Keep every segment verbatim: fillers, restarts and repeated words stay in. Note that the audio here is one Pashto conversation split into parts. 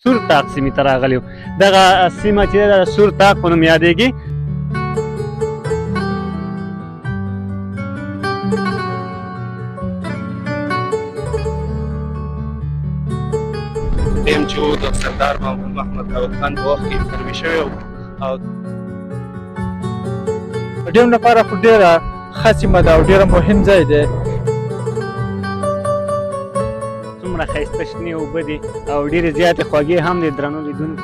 سور طاق سیمې ته راغلي وو. دغه سیمه چې ده د سور طاق په نوم یادېږي. ډیم چې و د سردار محمد داود خان په وخت کې سروي شوی و او ډیم لپاره خو ډېره ښه سیمه ده او ډېره مهم ځای دی. څومره ښایسته شنې اوبه دي او ډېرې زیاتې خوږې هم دي درنو لیدونکو.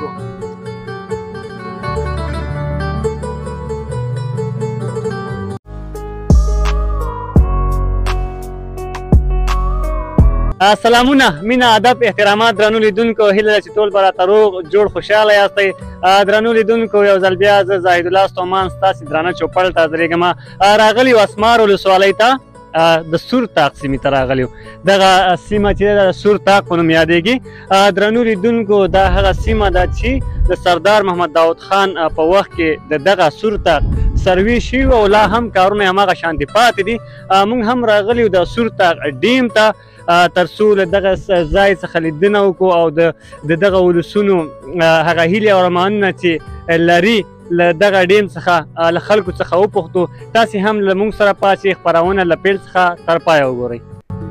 سلامونه، مینه، ادب، احترامات درنو لیدونکو. هیله ده چې ټول به راته روغ جوړ خوشحاله یاستئ. درنو لیدونکو، یو ځل بیا زه زاهد الله ستومان ستاسې درانه چوپړ ته حاضرېږم. راغلي یو اسمار ولسوالۍ ته د سور طاق سیمې ته راغلي وو. دغه سیمه چې ده د سور طاق په نوم یادېږي. درنو لیدونکو، دا هغه سیمه ده چې د سردار محمد داود خان په وخت کې د دغه سور طاق سروي شوي او لا هم کارونه یې هماغه شانتې پاتې دي. موږ هم راغلي یو د سور طاق ډیم ته تر څو له دغه ځای څخه لیدنه وکړو او د دغه ولسونو هغه هیلې او ارمانونه چې لري له دغه ډیم څخه له خلکو څخه وپوښتو. تاسې هم له موږ سره پاسې خپرونه له پیل څخه تر پایه وګورئ.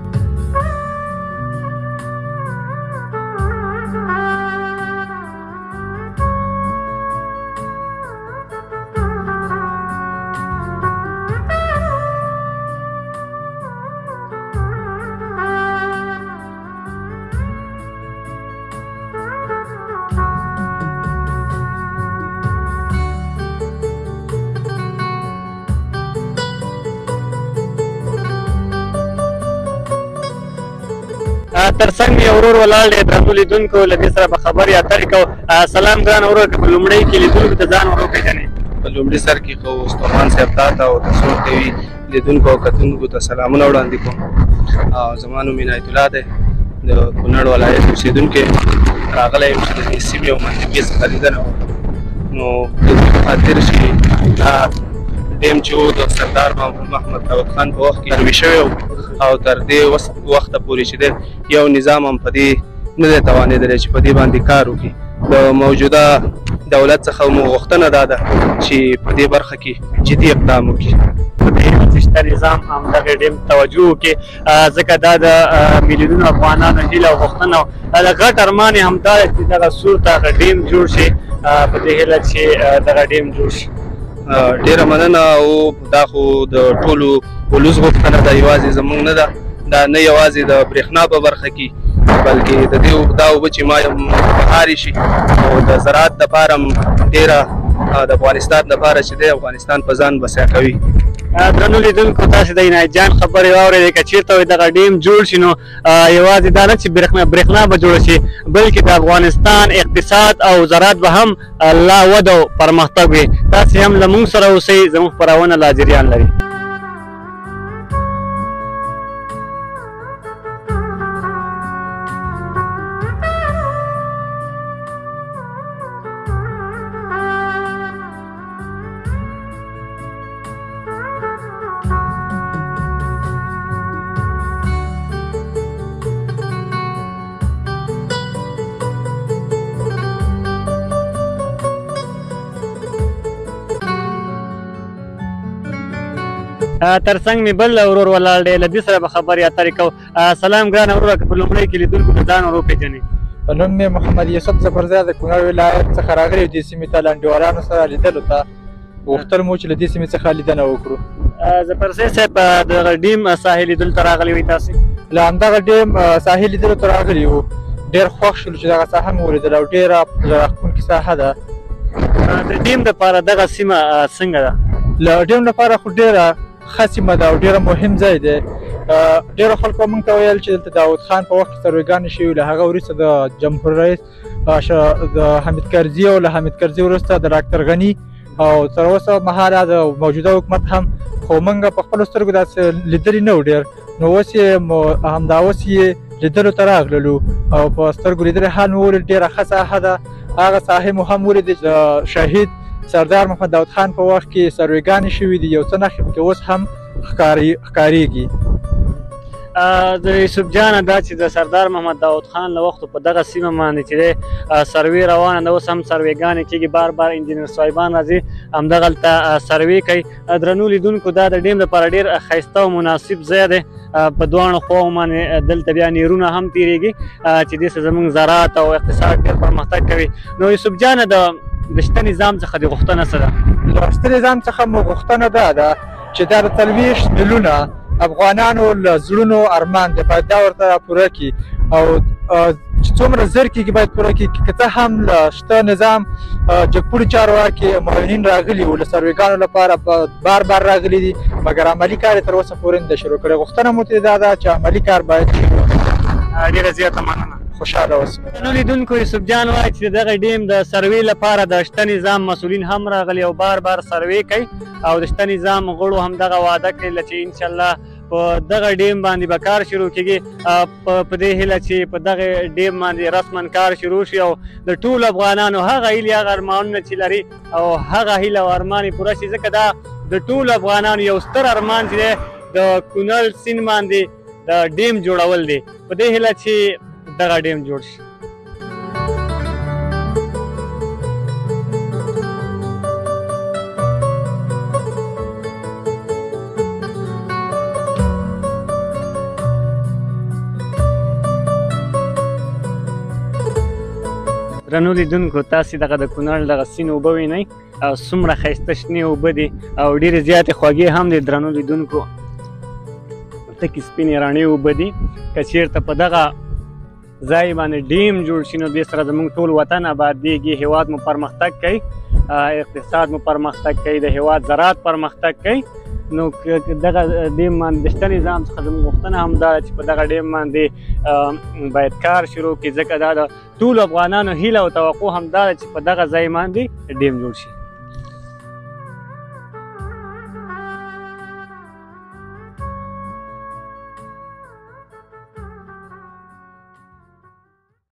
تر څنګ مې ورور ولاړ دی. درنو لیدونکو، له دې سره به خبرې اترې کوو. سلام ګران ورور، که په لومړۍ کې لیدونکو ته ځان ور وپېژنې. په لومړي سر کې خو ستومان صاحب تا ته او تاسو ته وي لیدونکو او کتونکو ته سلامونه وړاندې کوم. او زما نوم عنایت الله دی، د کونړ ولایت اوسېدونکی راغلی یم چې د دې سیمې او منطقې څخه لیدنه وکړم. نو د دې په خاطر چې دا ډیم چې و د سردار محمد داود خان په وخت کې سروي شوی و او تر دې وخته پورې چې دی یو نظام هم په دې نه دی توانېدلی چې په دې باندې کار وکړي. د موجوده دولت څخه مو غوښتنه دا ده چې په دې برخه کې جدي اقدام وکړي. په دې چې شته نظام هم دغه ډیم توجه وکړي، ځکه دا د میلیونونو افغانانو هیله او غوښتنه د غټ ارمان یې همدا دی چې دغه سور طاق ډیم جوړ شي. په دې هیله چې دغه ډیم جوړ شي. ډېره مننه. او دا خو د ټولو ولس غوښتنه ده، یوازې زموږ نه ده. دا نه یوازې د برېښنا په برخه کې بلکې د دې دا اوبه چې ما بهارې شي او د زراعت دپاره هم ډېره د افغانستان دپاره چې دی افغانستان په ځان بسیا کوي. درنو لیدونکو، تاسې د عنایت جان خبرې واورېدې. که چېرته دغه ډیم جوړ شي نو یوازې دا نه چې برېښنا به جوړه شي، بلکې د افغانستان اقتصاد او زراعت به هم لا وده او پرمختګ وي. تاسې هم له موږ سره اوسئ، زموږ خپرونه لا جریان لري. تر څنګ مې بل ورور ولاړ دی، له دې سره به خبرې اترې کوو. سلام ګرانه ورور، که په لومړۍ کې لیدونکو ته ځان ور وپېژنې. په نوم مې محمد یوسف زبرزی د کونړ ولایت څخه راغلی دې سیمې ته لنډیوالانو سره لیدلو ته غوښتل مو چې له دې سیمې څخه لیدنه وکړو. زبرزی صاحب، دغه ډیم ساحل لیدلو ته راغلي وئ تاسې؟ له همدغه ډیم ساحل لیدلو ته راغلي وو. ډېر خوښ شولو چې دغه ساحه مو ولیدله او ډېره زړه راښکونکې ساحه ده. د ډیم دپاره دغه سیمه څنګه ده؟ له ډیم لپاره خو ډېره ښه سیمه ده او ډېره مهم ځای دی. ډېرو خلکو موږ ته ویل چې دلته داود خان په وخت کې سرویګانې شوي، له هغه وروسته د جمهور رئیس د حمید کرزي او له حمید کرزي وروسته د ډاکټر غني او تر اوسه مهاله د موجوده حکومت هم، خو موږ په خپلو سترګو داسې لیدلي نه و ډېر. نو اوس یې همدا اوس یې لیدلو ته راغللو او په سترګو لیدلې حال مو ولید. ډېره ښه ساحه ده. هغه ساحې مو هم ولیدې چې شهید سردار محمد داود خان په وخت کې سرویګانې شوي دي. یو څه نښې پکې اوس هم ښکارېږي. د یوسف جانه دا چې د سردار محمد داود خان له وخته په دغه سیمه باندې چې دی سروې روانه ده، اوس هم سروېګانې کېږي، بار بار انجینر صاحبان راځي همدغلته سروې کوي. درنو لیدونکو دا د ډیم لپاره ډېر ښایسته او مناسب ځای دی، په دواړو خواو باندې دلته بیا نیرونه هم تېرېږي چې دې سره زموږ زراعت او اقتصاد ډېر پرمختګ کوي. نو یوسف جانه د د شته نظام څخه د غوښتنه څه ده؟ له شته نظام څخه مو غوښتنه دا ده چې دا د څلوېښت میلیونه افغانانو له زړونو ارمان دی باید دا ورته پوره کړي، او چې څومره زر کېږي باید پوره کړي. که څه هم له شته نظام جګپوړي چارواکي معاونین راغلي وو له سروېګانو لپاره بار بار راغلي دي، مګر عملي کار یې تر اوسه پورې نه ده شروع کړی. غوښتنه مو ترې دا ده چې عملي کار باید ډېره زیاته مننه. خوشحاله اوسئ. نو لیدونکو یوسف جان وایي چې دغه ډیم د سروې لپاره د شته نظام مسؤلین هم راغلي او بار بار سروې کوي، او د شته نظام غړو هم دغه وعده کړې چې انشاءالله په دغه ډیم باندې به کار شروع کېږي. په دې هیله چې په دغه ډیم باندې رسما کار شروع شي او د ټولو افغانانو هغه هیلې هغه ارمانونه چې لري او هغه هیله او ارمان یې پوره شي، ځکه دا د ټولو افغانانو یو ستر ارمان چې دی د کونړ سیند باندې د ډیم جوړول دی. په دې هیله چې دغه ډیم جوړ شي. درنو لیدونکو تاسې دغه د کونړ دغه سیند اوبه وینئ، څومره ښایسته شنې اوبه دي او ډېرې زیاتې خوږې هم دي. درنو لیدونکو تکې سپینې رڼې اوبه دي. که چېرته په دغه ځای باندې ډیم جوړ شي نو دې سره زموږ ټول وطن آبادېږي، هېواد مو پرمختګ کوي، اقتصاد مو پرمختګ کوي، د هېواد زراعت پرمختګ کوي. نو دغه ډیم باندې د شته نظام څخه زموږ غوښتنه هم دا ده چې په دغه ډیم باندې باید کار شروع کړي، ځکه دا د ټولو افغانانو هیله او توقع هم دا ده چې په دغه ځای باندې ډیم جوړ شي.